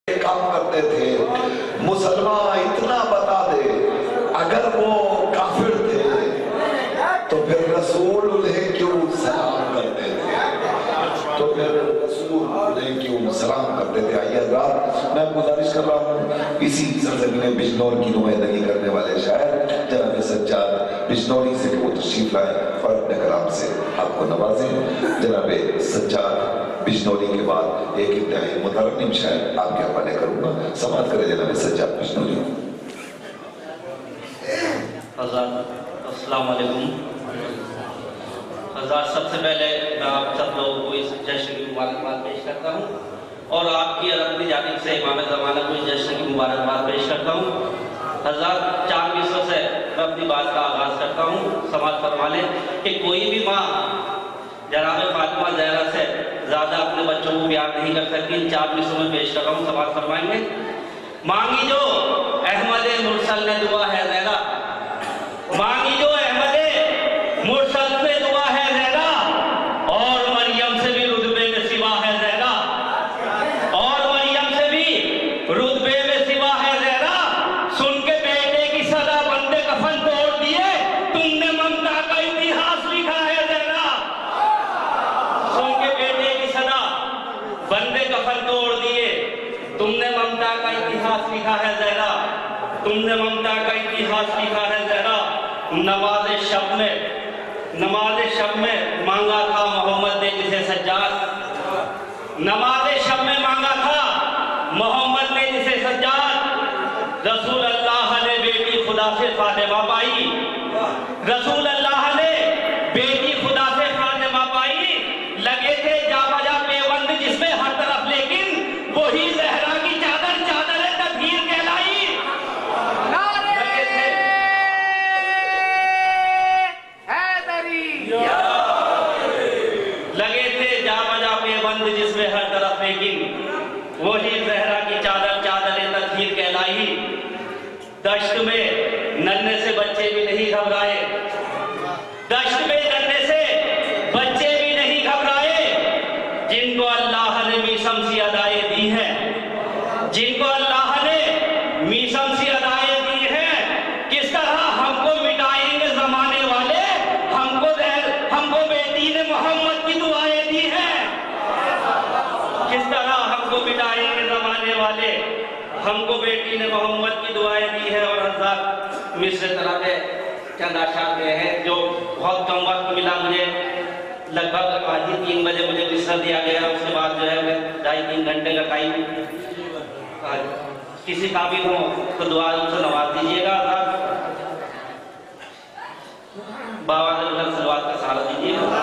काम करते थे। मुसलमान इतना बता दे, अगर वो काफिर थे तो फिर रसूल उन्हें क्यों सलाम करते थे, तो फिर रसूल उन्हें क्यों सलाम करते थे। आइए हज़रात, मैं गुजारिश कर रहा हूँ इसी सरजमीन बिजनौर की नुमाइंदगी करने वाले शायर जनाब सज्जाद बिजनौरी से वो तशरीफ लाए और अपने कलाम से आपको नवाजें। जनाब सज्जाद बिजनौरी के बाद एक इंतहाई मुतरन्निम शायर आपके हवाले करूंगा, समाअत करें जनाब सज्जाद बिजनौरी। अस्सलाम वालेकुम। हज़रात, सबसे पहले मैं आप सब लोगों को इस जश्न की मुबारकबाद पेश करता हूँ और आपकी और अपनी जानिब से इमाम ज़माना को इस जश्न की मुबारकबाद पेश करता हूँ। हज़रात, 4 विषयों से मैं अपनी बात का आगाज़ करता हूँ। समाअत फरमा लें कि कोई भी माँ जनाब फातिमा ज़हरा से ज़्यादा अपने बच्चों को प्यार नहीं कर सकती। इन 4 विषयों में पेश कर रहा हूँ, समाअत फरमाएंगे। मांगी जो अहमद मुरसल ने दुआ है ज़हरा, मांगी जो अहमद मुरसल से दुआ है ज़हरा, और मरियम से भी रुतबे में सिवा है ज़हरा, और मरियम से भी रुतबे में सिवा है ज़हरा। सुन के बेटे की सदा बंदे कफन तोड़ दिए, तुमने ममता का इतिहास लिखा है ज़हरा। सुन के बेटे की सदा बंदे कफन तोड़ दिए, तुमने ममता का इतिहास लिखा है ज़हरा, तुमने ममता का इतिहास लिखा है ज़हरा। नमाज शब में मांगा था मोहम्मद ने जिसे सज्जाद, नमाज शब में मांगा था मोहम्मद ने जिसे सज्जाद। रसूल अल्लाह ने बेटी खुदा से फातिमा पाई, रसूल अल्लाह ने बेटी खुदा से फातिमा पाई। लगे थे जा बजा पेबंद जिसमें हर तरफ, लेकिन वही ज़हरा की चादर चादर तकदीर कहलाई। लगे थे जा बजा पेबंद जिसमें हर तरफ, लेकिन वही ज़हरा की चादर चादर तकदीर कहलाई। दश्त में नन्हे से बच्चे भी नहीं घबराए, दश्त में नन्हे से बच्चे भी नहीं घबराए। जिनको अल्लाह ने मीसम सी अदाएं दी हैं, जिनको अल्लाह ने मीसम सी अदाएं दी हैं, किस तरह हमको मिटाएंगे जमाने वाले, हमको बेटी ने मोहम्मद की दुआएं दी हैं। किस तरह हमको मिटाएंगे जमाने वाले, हमको बेटी ने मोहम्मद की दुआएं दी है। और हज़रात, मिस्र तरह के चंद आशार गए हैं जो बहुत कम वक्त मिला मुझे, लगभग आज ही 3 बजे मुझे मिस्र दिया गया। उसके बाद जो है मैं 2.5-3 घंटे का टाइम, किसी काबिल हो तो दुआ से नवाज दीजिएगा। बाबा ने सलवात का सहारा दीजिएगा।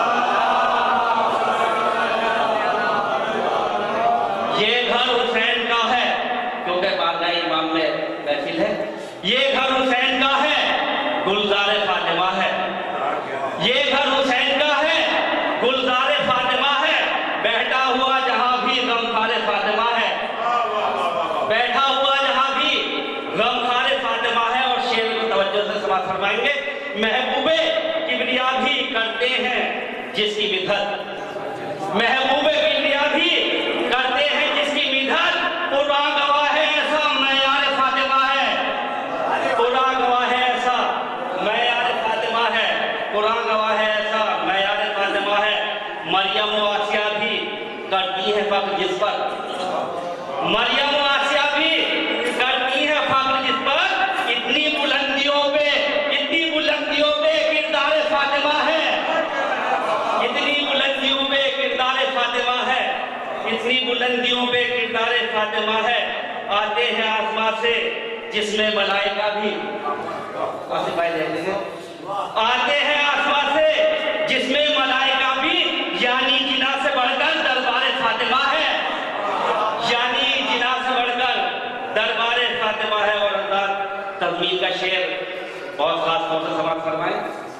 ये घर हुसैन का है, क्योंकि बारगाह इमाम में महफिल है। ये घर हुसैन का है, गुलज़ारे फातिमा है। ये घर हुसैन का है, गुलज़ारे फातिमा है। बैठा हुआ जहां भी गमखारे फातिमा है, बैठा हुआ जहां भी गमखारे फातिमा है। और शेर को तवज्जो से समाअत फरमाएंगे। महबूबे किबरिया भी करते हैं जिसकी मिधत, महबूबे किबरिया भी करते हैं जिसकी मिधत। कुरान गवाह है ऐसा मयार फातिमा है, कुरान गवाह है ऐसा मयार फातिमा है, कुरान गवाह है ऐसा मयार फातिमा है। मरियम व आसिया भी करती है फख्र जिस पर, मरियम व आसिया भी करती है फख्र जिस पर। इतनी बुलंदियों पे किरदार फातिमा है, इतनी बुलंदियों पे किरदार फातिमा है, इतनी बुलंदियों पे किरदार फातिमा है। आते हैं आसमां से जिसमें मलाइका भी, आते हैं आसमां से जिसमें मलाइका भी, यानी जिना से बढ़कर दरबार फातिमा है, यानी जिना से बढ़कर दरबार फातिमा है। और अल्लाह तज़मीर का शेर बहुत खास तौर से समाअत फरमाए।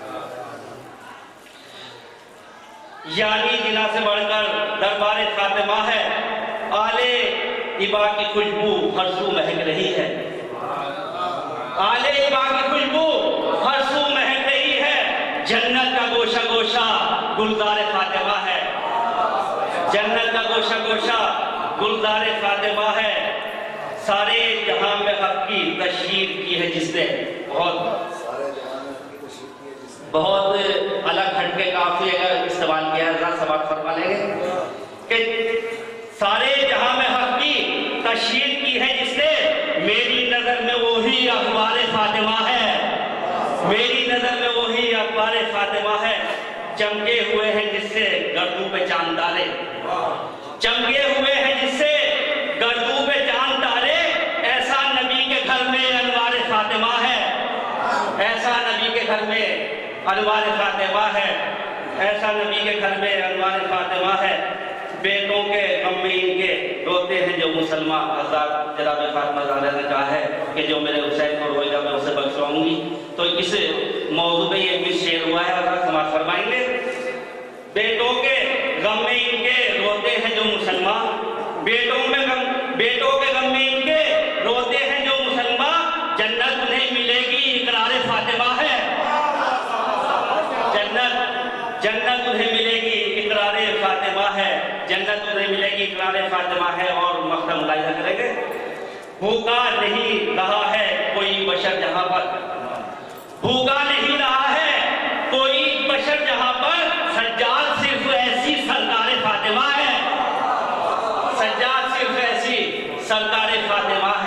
यानी जिना से बढ़कर दरबार फातिमा है, आले इबा की खुशबू हर सू महक रही है, आले इबा की खुशबू हर सू महक रही है। जन्नत का गोशा गोशा गुलज़ार फातिमा है, जन्नत का गोशा गोशा गुलज़ार फातिमा है। सारे जहां में हक की तशहीर की है जिसने, बहुत अलग हटके काफी अगर इस्तेमाल किया है, जरा समाप्त फरमा लेंगे कि सारे जहां में हक की तशहीर की है जिसने, मेरी नजर में वही अखबार फातिमा है, मेरी नजर में वही अखबार फातिमा है। चमके हुए हैं जिससे गर्दों पे चांद तारे, चमके हुए हैं जिससे गर्दों पे चांद तारे, ऐसा नबी के घर में अनवार फातिमा है, ऐसा नबी के घर में अनवार फातिमा है, ऐसा नबी के घर में अनवार फातिमा है। बेटों के गम में इनके रोते हैं जो मुसलमान। आजाद जनाब फातिमा ज़हरा ने कहा है कि जो मेरे हुसैन को रोएगा मैं उसे बख्शवाऊंगी। तो इस मौजू में ये भी शेर हुआ है, आजाद समाज फरमाएंगे। बेटों के गम में इनके रोते हैं जो मुसलमान, बेटों के गम में इनके रोते हैं जो मुसलमान, जन्नत उन्हें मिलेगी इकरार फातिमा है, जन्नत उन्हें मिलेगी इकरार फातिमा है, जन्नत उन्हें मिलेगी इकरार फातिमा है। और मक़सद मुलाहिज़ा करेंगे, भूखा नहीं रहा है कोई बशर जहां पर, भूखा नहीं रहा है कोई बशर जहां पर, सज्जाद सिर्फ ऐसी सरकार फातिमा है, सज्जाद सिर्फ ऐसी सरकार फातिमा